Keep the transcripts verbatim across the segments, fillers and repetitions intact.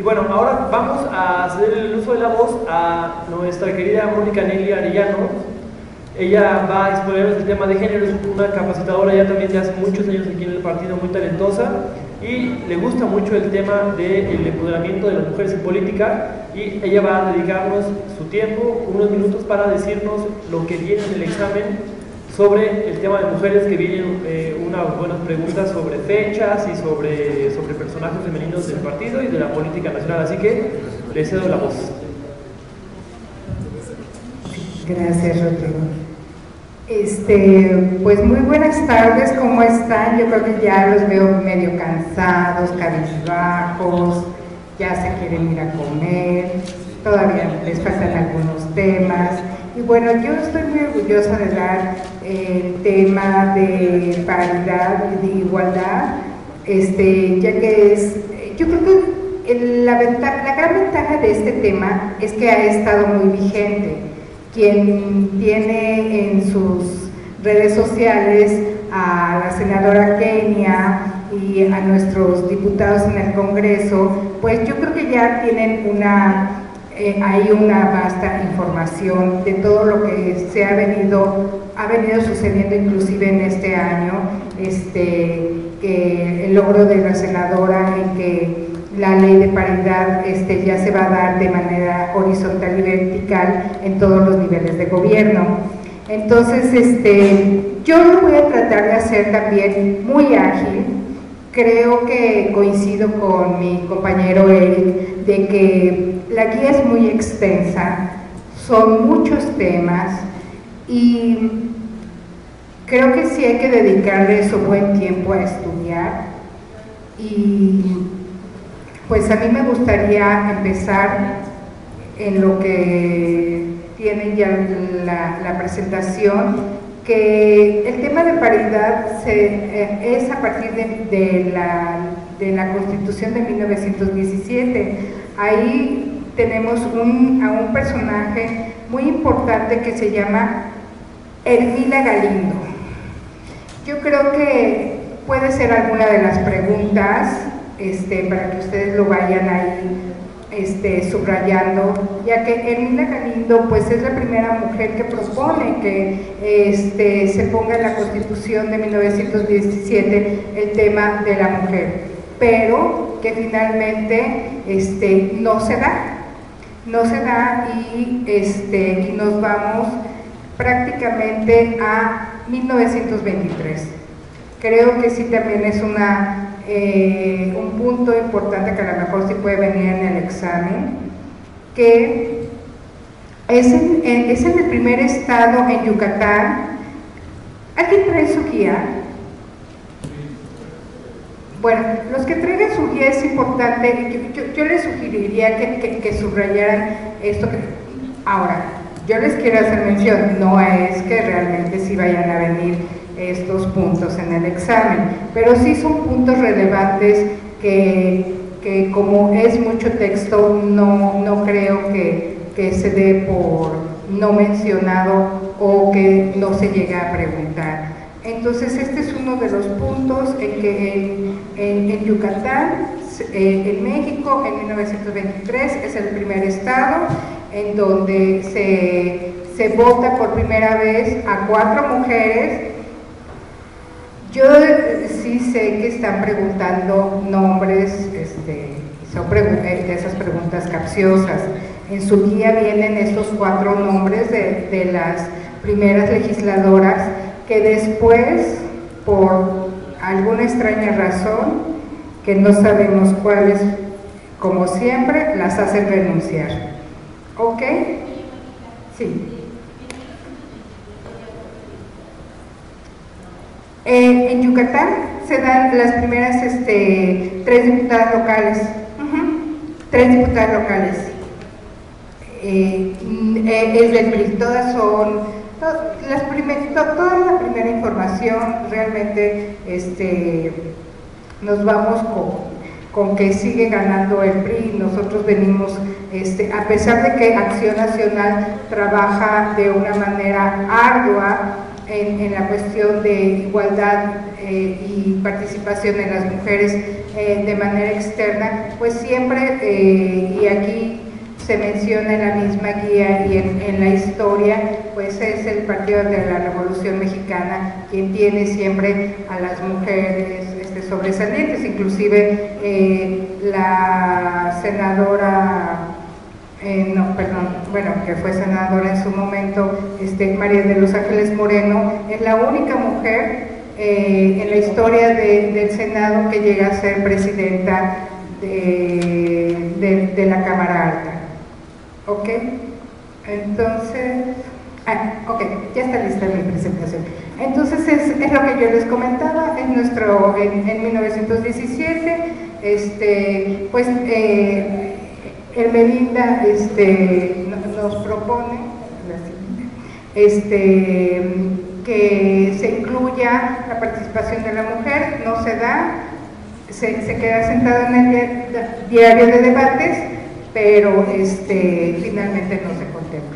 Y bueno, ahora vamos a hacer el uso de la voz a nuestra querida Mónica Nelly Arellano. Ella va a exponer el tema de género, es una capacitadora ya también de hace muchos años aquí en el partido, muy talentosa, y le gusta mucho el tema del empoderamiento de las mujeres en política, y ella va a dedicarnos su tiempo, unos minutos, para decirnos lo que viene en el examen sobre el tema de mujeres, que vienen eh, unas buenas preguntas sobre fechas y sobre, sobre personajes femeninos del partido y de la política nacional, así que le cedo la voz. Gracias, Rodrigo. Este, pues muy buenas tardes, ¿cómo están? Yo creo que ya los veo medio cansados, cabizbajos, ya se quieren ir a comer, todavía les faltan algunos temas. Y bueno, yo estoy muy orgullosa de dar el tema de paridad y de igualdad, este, ya que es, yo creo que la, ventaja, la gran ventaja de este tema es que ha estado muy vigente. Quien tiene en sus redes sociales a la senadora Kenia y a nuestros diputados en el Congreso, pues yo creo que ya tienen una, eh, hay una vasta información de todo lo que se ha venido, ha venido sucediendo inclusive en este año, este, que el logro de la senadora en que la ley de paridad este, ya se va a dar de manera horizontal y vertical en todos los niveles de gobierno. Entonces, este, yo lo voy a tratar de hacer también muy ágil. Creo que coincido con mi compañero Eric de que la guía es muy extensa, son muchos temas y creo que sí hay que dedicarle su buen tiempo a estudiar. Y pues a mí me gustaría empezar en lo que tienen ya la, la presentación, que el tema de paridad se, eh, es a partir de, de, la, de la Constitución de mil novecientos diecisiete. Ahí tenemos un, a un personaje muy importante que se llama Ermila Galindo. Yo creo que puede ser alguna de las preguntas, Este, para que ustedes lo vayan ahí este, subrayando, ya que Ermila Galindo pues es la primera mujer que propone que este, se ponga en la Constitución de mil novecientos diecisiete el tema de la mujer, pero que finalmente este, no se da, no se da y, este, y nos vamos prácticamente a mil novecientos veintitrés. Creo que sí también es una Eh, un punto importante que a lo mejor sí puede venir en el examen, que es en, en, es en el primer estado en Yucatán. ¿Alguien trae su guía? Bueno, los que traigan su guía es importante, yo, yo, yo les sugeriría que, que, que subrayaran esto. Que, ahora, yo les quiero hacer mención, no es que realmente sí vayan a venir estos puntos en el examen, pero sí son puntos relevantes que, que como es mucho texto, no, no creo que, que se dé por no mencionado o que no se llegue a preguntar. Entonces este es uno de los puntos en que en, en, en Yucatán, en México, en mil novecientos veintitrés, es el primer estado en donde se, se vota por primera vez a cuatro mujeres. Yo sí sé que están preguntando nombres, este, son de esas preguntas capciosas. En su guía vienen estos cuatro nombres de, de las primeras legisladoras que después, por alguna extraña razón, que no sabemos cuáles, como siempre, las hacen renunciar. ¿Ok? Sí. Eh, en Yucatán se dan las primeras este, tres diputadas locales, uh-huh. tres diputadas locales, eh, eh, es del P R I, todas son, to, las primer, to, toda la primera información, realmente este, nos vamos con, con que sigue ganando el P R I. Nosotros venimos, este, a pesar de que Acción Nacional trabaja de una manera ardua, en, en la cuestión de igualdad eh, y participación de las mujeres eh, de manera externa, pues siempre, eh, y aquí se menciona en la misma guía y en, en la historia, pues es el Partido de la Revolución Mexicana quien tiene siempre a las mujeres este, sobresalientes, inclusive eh, la senadora, eh, no, perdón, bueno, que fue senadora en su momento, este, María de los Ángeles Moreno, es la única mujer eh, en la historia de, del Senado que llega a ser presidenta de, de, de la Cámara Alta. ¿Ok? Entonces, ah, ok, ya está lista mi presentación. Entonces es, es lo que yo les comentaba, en, nuestro, en, en mil novecientos diecisiete, este, pues eh, Ermelinda este, nos propone este, que se incluya la participación de la mujer, no se da, se, se queda sentado en el diario de debates, pero este, finalmente no se contempla.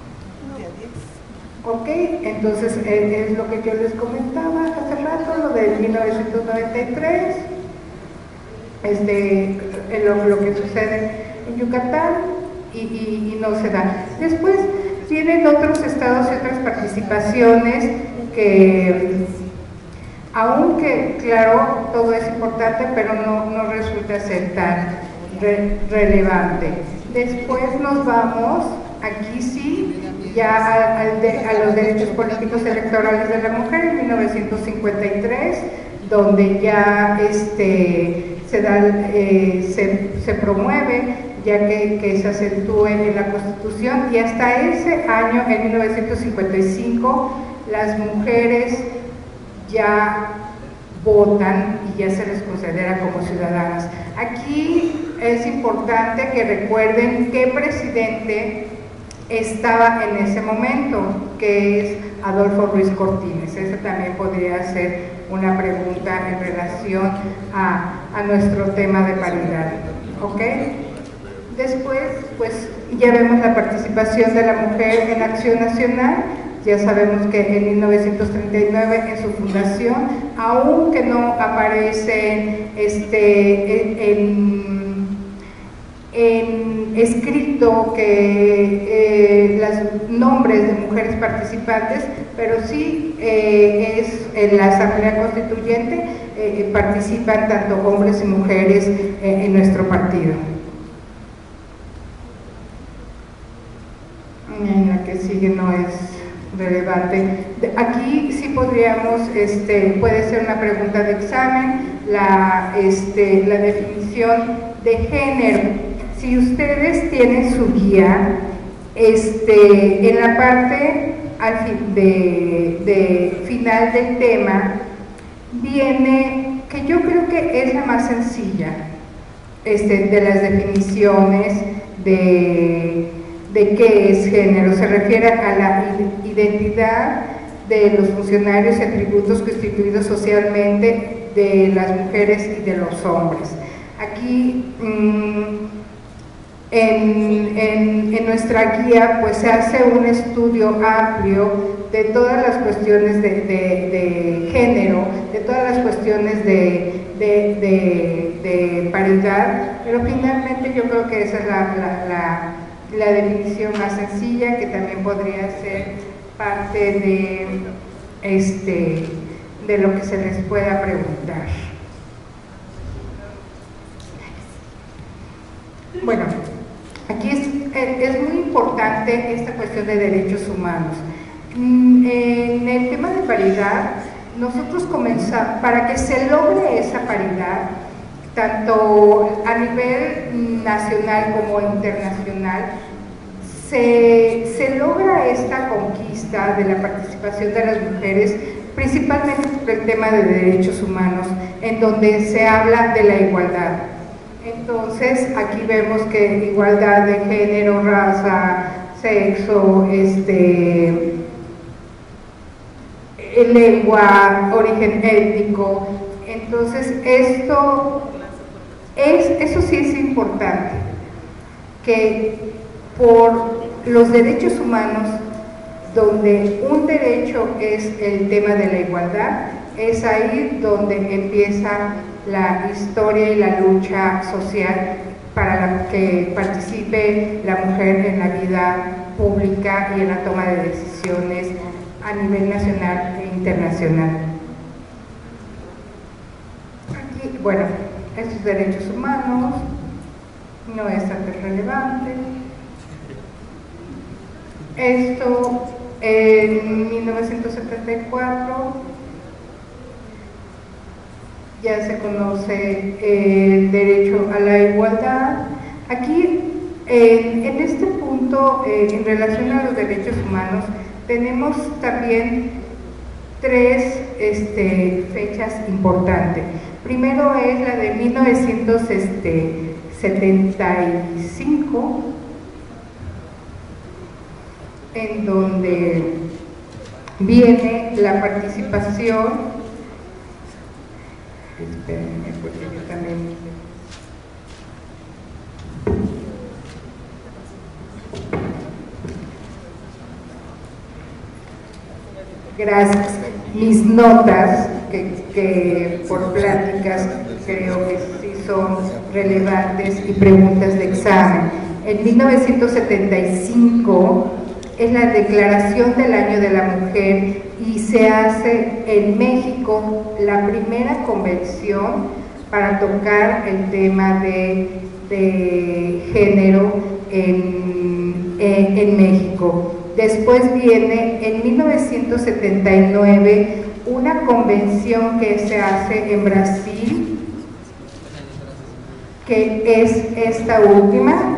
Ok, entonces es, es lo que yo les comentaba hace rato, lo de mil novecientos noventa y tres, este, lo, lo que sucede en Yucatán y, y, y no se da. Después tienen otros estados y otras participaciones que, aunque claro, todo es importante, pero no, no resulta ser tan Re relevante. Después nos vamos, aquí sí, ya a, a, de, a los derechos políticos electorales de la mujer en mil novecientos cincuenta y tres, donde ya este, se, da, eh, se, se promueve, ya que, que se acentúe en la Constitución, y hasta ese año, en mil novecientos cincuenta y cinco, las mujeres ya votan y ya se les considera como ciudadanas. Aquí es importante que recuerden qué presidente estaba en ese momento, que es Adolfo Ruiz Cortines. Esa también podría ser una pregunta en relación a, a nuestro tema de paridad. ¿Ok? Después, pues ya vemos la participación de la mujer en Acción Nacional. Ya sabemos que en mil novecientos treinta y nueve, en su fundación, aunque no aparece este, en, en escrito que eh, los nombres de mujeres participantes, pero sí eh, es en la Asamblea Constituyente, eh, participan tanto hombres y mujeres eh, en nuestro partido. En la que sigue no es relevante. Aquí sí podríamos, este, puede ser una pregunta de examen, la, este, la definición de género. Si ustedes tienen su guía, este, en la parte al fin de, de final del tema, viene, que yo creo que es la más sencilla, este, de las definiciones de de qué es género. Se refiere a la identidad de los funcionarios y atributos constituidos socialmente de las mujeres y de los hombres. Aquí mmm, en, en, en nuestra guía pues se hace un estudio amplio de todas las cuestiones de, de, de género, de todas las cuestiones de, de, de, de paridad, pero finalmente yo creo que esa es la, la, la la definición más sencilla, que también podría ser parte de, este, de lo que se les pueda preguntar. Bueno, aquí es, es muy importante esta cuestión de derechos humanos. En el tema de paridad, nosotros comenzamos, para que se logre esa paridad, tanto a nivel nacional como internacional, se, se logra esta conquista de la participación de las mujeres, principalmente por el tema de derechos humanos, en donde se habla de la igualdad. Entonces, aquí vemos que igualdad de género, raza, sexo, este, lengua, origen étnico. Entonces, esto es, eso sí es importante, que por los derechos humanos donde un derecho es el tema de la igualdad, es ahí donde empieza la historia y la lucha social para la que participe la mujer en la vida pública y en la toma de decisiones a nivel nacional e internacional. Aquí, bueno, estos derechos humanos no es tan relevante. Esto en mil novecientos setenta y cuatro ya se conoce el derecho a la igualdad. Aquí, en, en este punto, eh, en relación a los derechos humanos, tenemos también tres este, fechas importantes. Primero es la de mil novecientos setenta y cinco, en donde viene la participación. Espérenme, porque yo también. Gracias. Mis notas, que, que por pláticas creo que sí son relevantes y preguntas de examen. En mil novecientos setenta y cinco es la Declaración del Año de la Mujer y se hace en México la primera convención para tocar el tema de, de género en, en, en México. Después viene en mil novecientos setenta y nueve una convención que se hace en Brasil, que es esta última,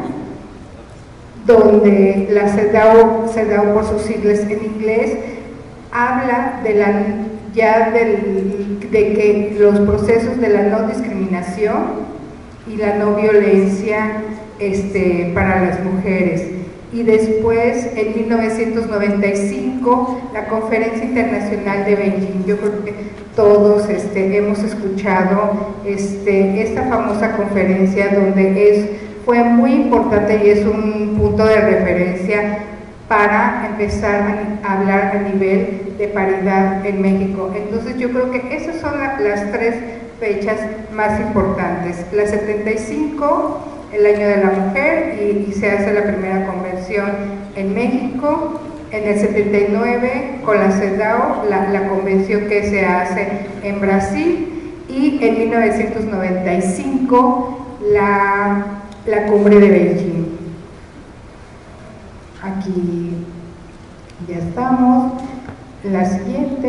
donde la CEDAW, CEDAW por sus siglas en inglés, habla de, la, ya del, de que los procesos de la no discriminación y la no violencia este, para las mujeres. Y después, en mil novecientos noventa y cinco, la Conferencia Internacional de Beijing. Yo creo que todos este, hemos escuchado este, esta famosa conferencia, donde es, fue muy importante y es un punto de referencia para empezar a hablar a nivel de paridad en México. Entonces yo creo que esas son la, las tres fechas más importantes. La setenta y cinco, el Año de la Mujer, y, y se hace la primera convención en México. En el setenta y nueve, con la CEDAW, la, la convención que se hace en Brasil, y en mil novecientos noventa y cinco, la, la Cumbre de Beijing. Aquí ya estamos. La siguiente.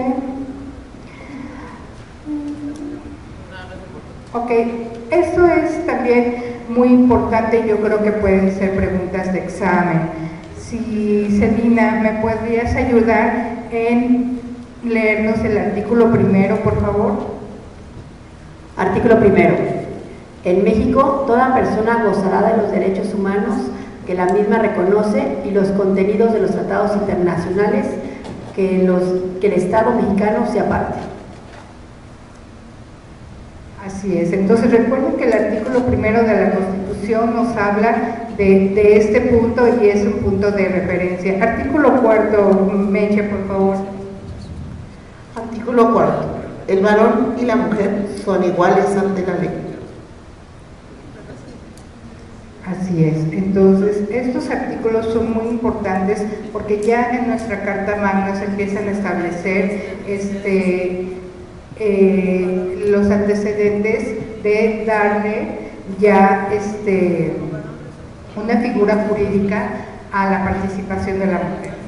Ok, esto es también muy importante y yo creo que pueden ser preguntas de examen. Si, Celina, ¿me podrías ayudar en leernos el artículo primero, por favor? Artículo primero. En México, toda persona gozará de los derechos humanos que la misma reconoce y los contenidos de los tratados internacionales que, los, que el Estado mexicano se aparte. Así es. Entonces recuerden que el artículo primero de la Constitución nos habla de, de este punto y es un punto de referencia. Artículo cuarto, Meche, por favor. Artículo cuarto. El varón y la mujer son iguales ante la ley. Así es. Entonces, estos artículos son muy importantes porque ya en nuestra Carta Magna se empiezan a establecer este, eh, los antecedentes de darle ya este, una figura jurídica a la participación de la mujer.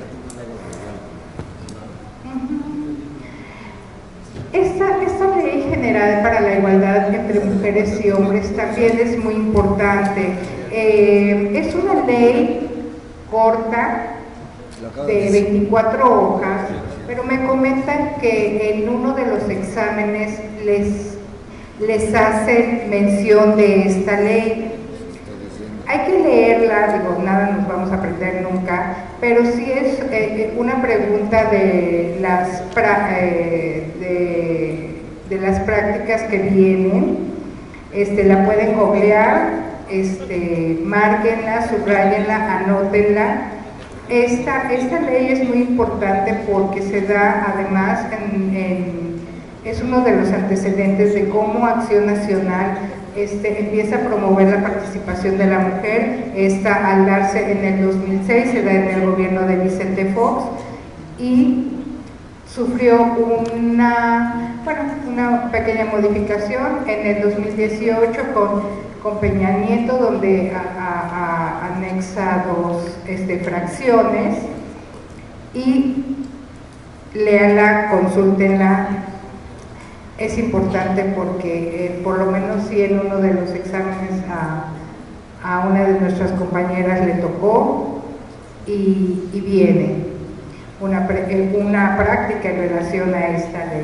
Esta, esta ley general para la igualdad entre mujeres y hombres también es muy importante. Eh, es una ley corta de veinticuatro hojas, pero me comentan que en uno de los exámenes les, les hacen mención de esta ley. Hay que leerla, digo, nada nos vamos a aprender nunca, pero sí es eh, una pregunta de las, pra, eh, de, de las prácticas que vienen. Este, la pueden googlear, este, márquenla, subrayenla, anótenla, esta, esta ley es muy importante porque se da además en, en, es uno de los antecedentes de cómo Acción Nacional este, empieza a promover la participación de la mujer. Esta, al darse en el dos mil seis, se da en el gobierno de Vicente Fox y sufrió una, bueno, una pequeña modificación en el dos mil dieciocho con, con Peña Nieto, donde a, a, a anexa dos este, fracciones, y léala, consúltenla. Es importante porque eh, por lo menos sí en uno de los exámenes a, a una de nuestras compañeras le tocó y, y viene Una, una práctica en relación a esta ley.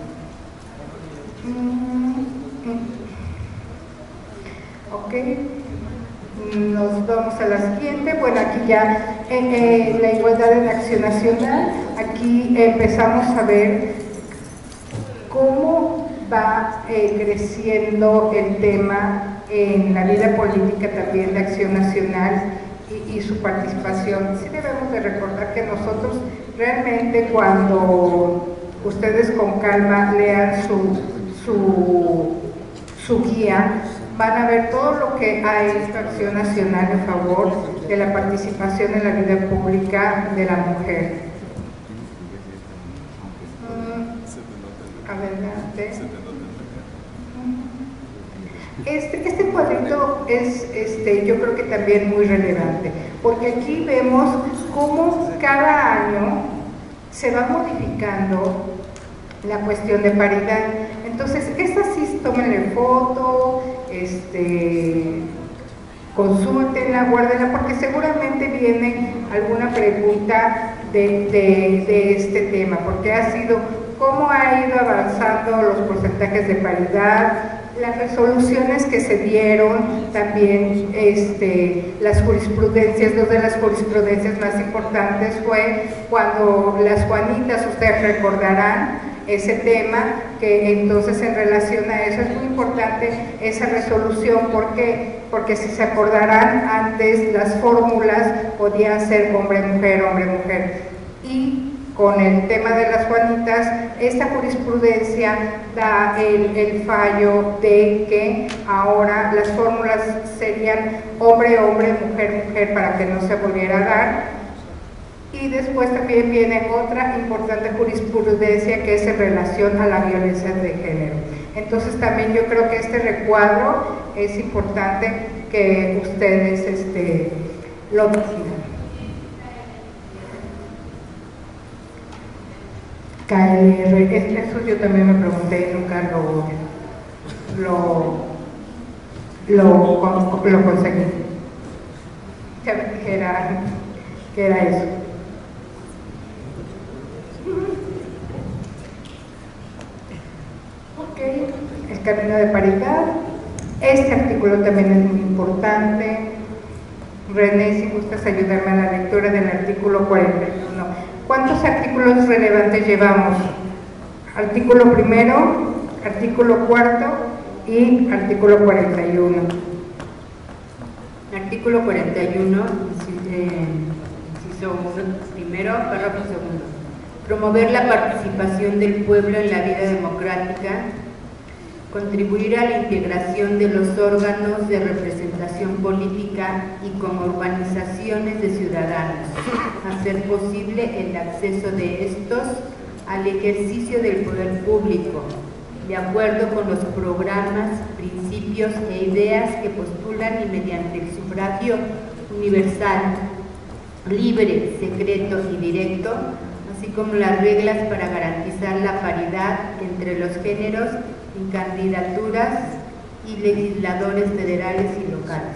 Ok, nos vamos a la siguiente. Bueno, aquí ya en eh, la igualdad en Acción Nacional, aquí empezamos a ver cómo va eh, creciendo el tema en la vida política también de Acción Nacional y, y su participación. Sí debemos de recordar que nosotros realmente, cuando ustedes con calma lean su, su, su guía, van a ver todo lo que ha hecho Acción Nacional en favor de la participación en la vida pública de la mujer. Adelante. Este, este cuadrito es, este, yo creo que también muy relevante, porque aquí vemos cómo cada año se va modificando la cuestión de paridad. Entonces, estas sí, tómenle foto, este, consúltenla, guárdenla, porque seguramente viene alguna pregunta de, de, de este tema, porque ha sido cómo ha ido avanzando los porcentajes de paridad, las resoluciones que se dieron, también este, las jurisprudencias. Dos de las jurisprudencias más importantes fue cuando las Juanitas, ustedes recordarán ese tema, que entonces en relación a eso es muy importante esa resolución. ¿Por qué? Porque si se acordarán, antes las fórmulas podían ser hombre-mujer, hombre-mujer, y con el tema de las Juanitas, esta jurisprudencia da el, el fallo de que ahora las fórmulas serían hombre-hombre, mujer-mujer, para que no se volviera a dar. Y después también viene otra importante jurisprudencia que es en relación a la violencia de género. Entonces también yo creo que este recuadro es importante que ustedes este, lo decidan. K L R, eso yo también me pregunté, nunca lo, lo, lo, lo conseguí. ¿Qué era, qué era eso? Ok, el camino de paridad. Este artículo también es muy importante. René, si gustas ayudarme a la lectura del artículo cuarenta y uno. ¿Cuántos artículos relevantes llevamos? Artículo primero, artículo cuarto y artículo cuarenta y uno. Artículo cuarenta y uno, inciso uno, primero, párrafo segundo. Promover la participación del pueblo en la vida democrática, contribuir a la integración de los órganos de representación política y como organizaciones de ciudadanos, hacer posible el acceso de estos al ejercicio del poder público, de acuerdo con los programas, principios e ideas que postulan y mediante el sufragio universal, libre, secreto y directo, así como las reglas para garantizar la paridad entre los géneros en candidaturas y legisladores federales y locales.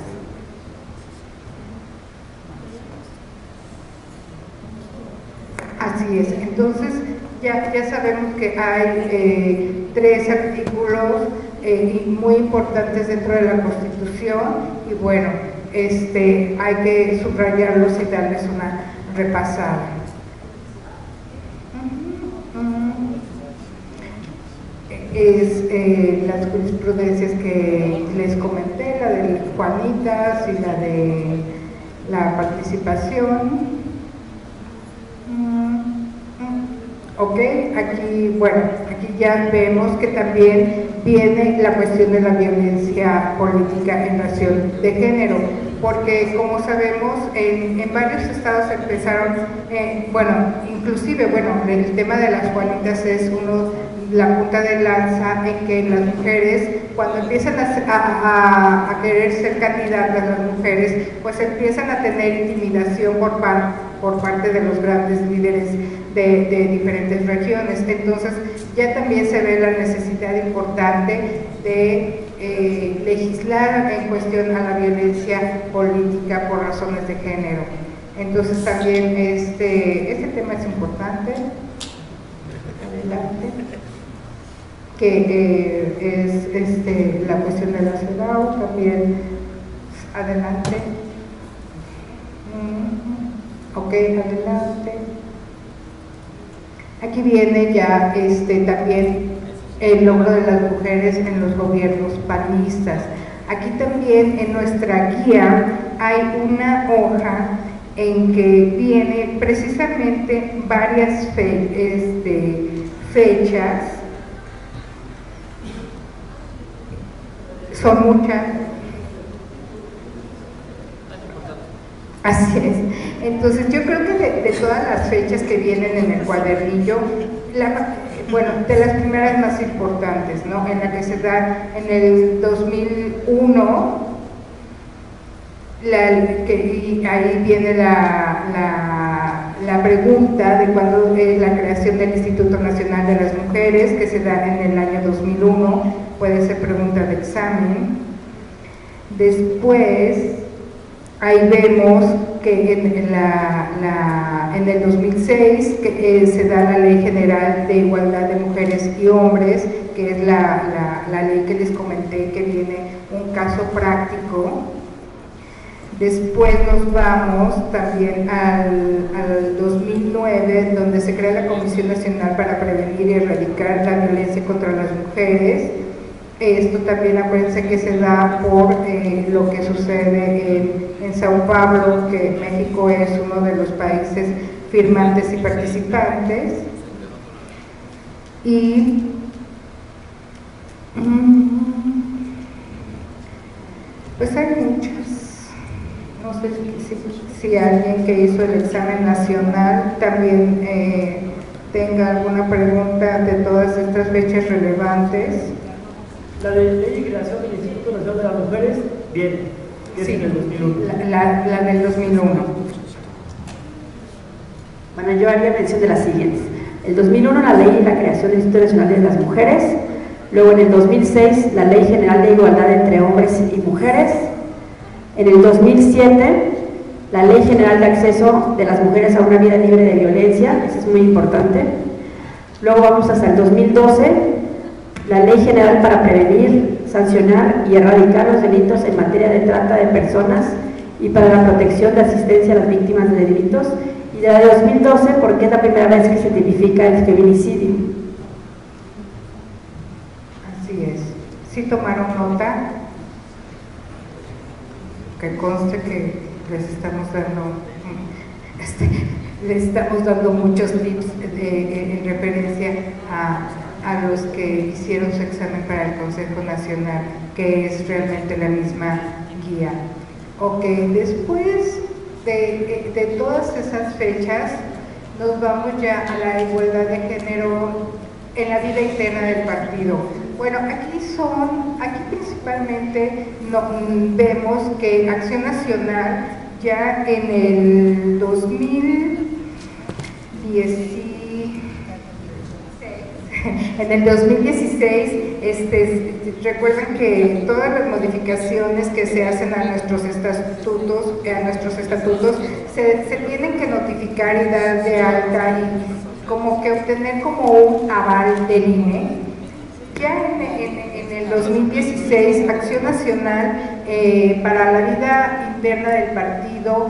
Así es, entonces ya, ya sabemos que hay eh, tres artículos eh, muy importantes dentro de la Constitución y bueno, este, hay que subrayarlos y darles una repasada. Es eh, las jurisprudencias que les comenté, la de Juanitas y la de la participación. Ok, aquí, bueno, aquí ya vemos que también viene la cuestión de la violencia política en razón de género, porque como sabemos, en, en varios estados empezaron, eh, bueno, inclusive, bueno, el tema de las Juanitas es uno, la punta de lanza en que las mujeres, cuando empiezan a, a, a querer ser candidatas las mujeres, pues empiezan a tener intimidación por parte por parte de los grandes líderes de, de diferentes regiones. Entonces ya también se ve la necesidad importante de eh, legislar en cuestión a la violencia política por razones de género. Entonces también este, este tema es importante. Adelante. Que eh, es este, la cuestión de la CEDAW, también adelante. Ok, adelante. Aquí viene ya este, también el logro de las mujeres en los gobiernos panistas. Aquí también en nuestra guía hay una hoja en que viene precisamente varias fe, este, fechas, son muchas. Así es. Entonces yo creo que de, de todas las fechas que vienen en el cuadernillo, la, bueno, de las primeras más importantes, ¿no? En la que se da en el dos mil uno, la, que, y ahí viene la, la, la pregunta de cuándo es la creación del Instituto Nacional de las Mujeres, que se da en el año dos mil uno, puede ser pregunta de examen. Después, ahí vemos que en, en, la, la, en el dos mil seis que, eh, se da la Ley General de Igualdad de Mujeres y Hombres, que es la, la, la ley que les comenté, que viene un caso práctico. Después nos vamos también al, al dos mil nueve, donde se crea la Comisión Nacional para Prevenir y Erradicar la Violencia contra las Mujeres. Esto también acuérdense que se da por eh, lo que sucede en, en Sao Paulo, que México es uno de los países firmantes y participantes. Y pues hay muchas. No sé si, si alguien que hizo el examen nacional también eh, tenga alguna pregunta de todas estas fechas relevantes. La de ley de creación del Instituto Nacional de las Mujeres, bien, que Sí, es en el dos mil uno. La, la, la del dos mil uno. Bueno, yo haría mención de las siguientes. El dos mil uno, la ley de la creación del Instituto Nacional de las Mujeres. Luego, en el dos mil seis, la Ley General de Igualdad entre Hombres y Mujeres. En el dos mil siete, la Ley General de Acceso de las Mujeres a una Vida Libre de Violencia. Eso es muy importante. Luego vamos hasta el dos mil doce, la Ley General para Prevenir, Sancionar y Erradicar los Delitos en materia de trata de personas y para la protección de asistencia a las víctimas de delitos. Y de la de dos mil doce, porque es la primera vez que se tipifica el feminicidio. Así es. ¿Sí tomaron nota? Que conste que les estamos dando, este, les estamos dando muchos tips de, de, en referencia a, a los que hicieron su examen para el Consejo Nacional, que es realmente la misma guía. Ok, después de, de todas esas fechas, nos vamos ya a la igualdad de género en la vida interna del partido. Bueno, aquí son, aquí principalmente no, vemos que Acción Nacional ya en el dos mil dieciséis, en el dos mil dieciséis, este, recuerden que todas las modificaciones que se hacen a nuestros estatutos, a nuestros estatutos se, se tienen que notificar y dar de alta y como que obtener como un aval del I N E. Ya en, en, en el dos mil dieciséis, Acción Nacional eh, para la vida interna del partido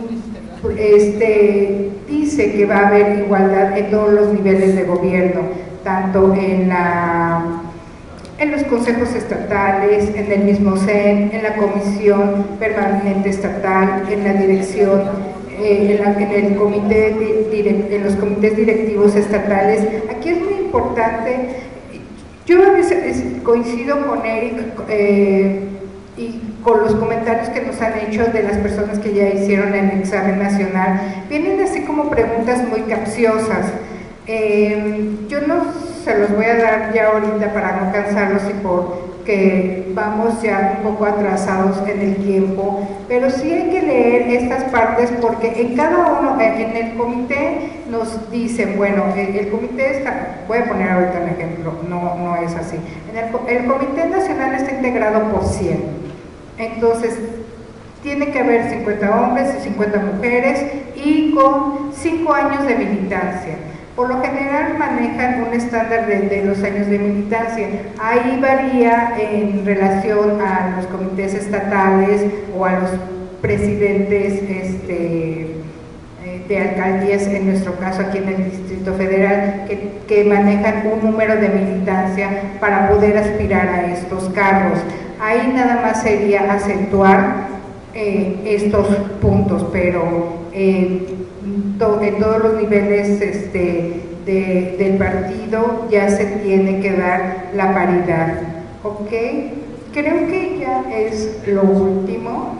este, dice que va a haber igualdad en todos los niveles de gobierno, tanto en, la, en los consejos estatales, en el mismo C E N, en la Comisión Permanente Estatal, en la dirección eh, en, la, en, el comité de, direct, en los comités directivos estatales. Aquí es muy importante, yo a veces coincido con Eric eh, y con los comentarios que nos han hecho de las personas que ya hicieron el examen nacional. Vienen así como preguntas muy capciosas. Eh, yo no se los voy a dar ya ahorita para no cansarlos y porque vamos ya un poco atrasados en el tiempo, pero sí hay que leer estas partes porque en cada uno, en el comité nos dicen, bueno, el, el comité está, voy a poner ahorita un ejemplo, no, no es así, en el, el comité nacional está integrado por cien, entonces tiene que haber cincuenta hombres y cincuenta mujeres y con cinco años de militancia. Por lo general manejan un estándar de, de los años de militancia. Ahí varía en relación a los comités estatales o a los presidentes este, de alcaldías, en nuestro caso aquí en el Distrito Federal, que, que manejan un número de militancia para poder aspirar a estos cargos. Ahí nada más sería acentuar eh, estos puntos, pero eh, to, en todos los niveles este, de, del partido ya se tiene que dar la paridad. ¿Ok? Creo que ya es lo último.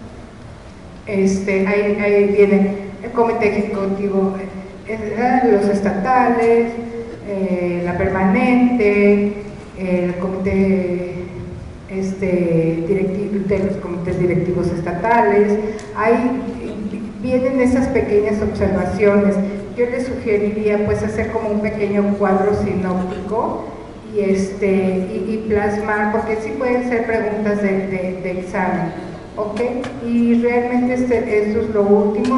Este, ahí, ahí viene el comité ejecutivo, eh, los estatales, eh, la permanente, el comité este, directivo, de los comités directivos estatales. Ahí vienen esas pequeñas observaciones. Yo les sugeriría pues hacer como un pequeño cuadro sinóptico y, este, y, y plasmar, porque sí pueden ser preguntas de, de, de examen. ¿Ok? Y realmente este, esto es lo último,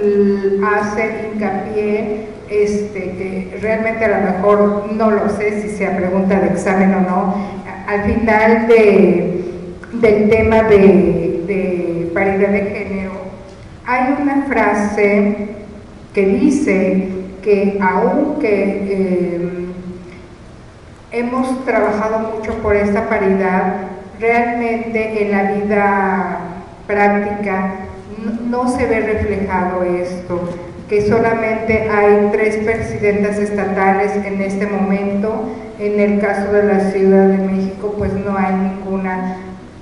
hace hincapié este, que realmente a lo mejor no lo sé si sea pregunta de examen o no. Al final de, del tema de, de paridad de género, hay una frase que dice que aunque eh, hemos trabajado mucho por esta paridad, realmente en la vida práctica no, no se ve reflejado esto, que solamente hay tres presidentas estatales en este momento. En el caso de la Ciudad de México pues no hay ninguna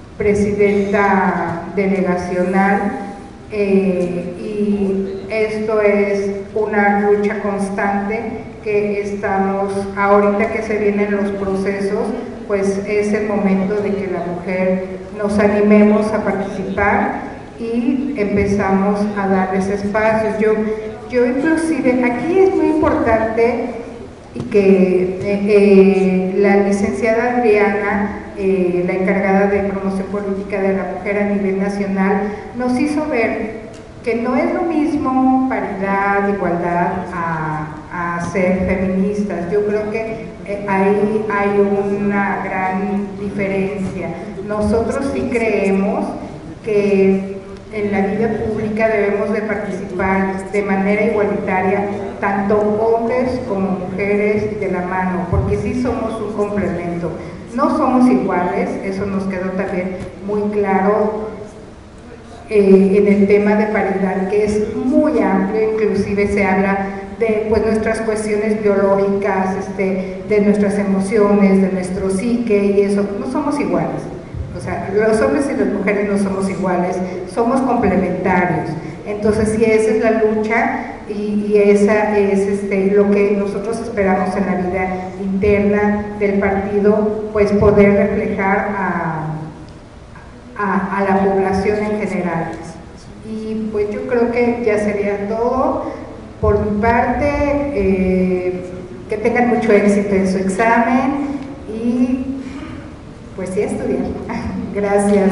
presidenta delegacional, eh, y esto es una lucha constante que estamos, ahorita que se vienen los procesos, pues es el momento de que la mujer nos animemos a participar y empezamos a darles espacios. Yo, yo inclusive, aquí es muy importante que eh, eh, la licenciada Adriana, eh, la encargada de promoción política de la mujer a nivel nacional, nos hizo ver que no es lo mismo paridad, igualdad a, a ser feministas. Yo creo que eh, ahí hay una gran diferencia. Nosotros sí creemos que en la vida pública debemos de participar de manera igualitaria, tanto hombres como mujeres de la mano, porque sí somos un complemento. No somos iguales, eso nos quedó también muy claro eh, en el tema de paridad, que es muy amplio, inclusive se habla de pues, nuestras cuestiones biológicas, este, de nuestras emociones, de nuestro psique y eso. No somos iguales. O sea, los hombres y las mujeres no somos iguales, somos complementarios. Entonces, sí, esa es la lucha y, y esa es este, lo que nosotros esperamos en la vida interna del partido, pues poder reflejar a, a, a la población en general. Y pues yo creo que ya sería todo. Por mi parte, eh, que tengan mucho éxito en su examen y pues sí, estudiar. Gracias.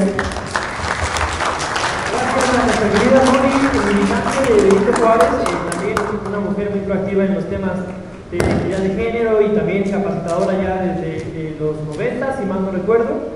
Gracias a nuestra querida Moni, militante de Benito Juárez, eh, también una mujer muy proactiva en los temas de identidad de género y también capacitadora ya desde eh, los noventa, si mal no recuerdo.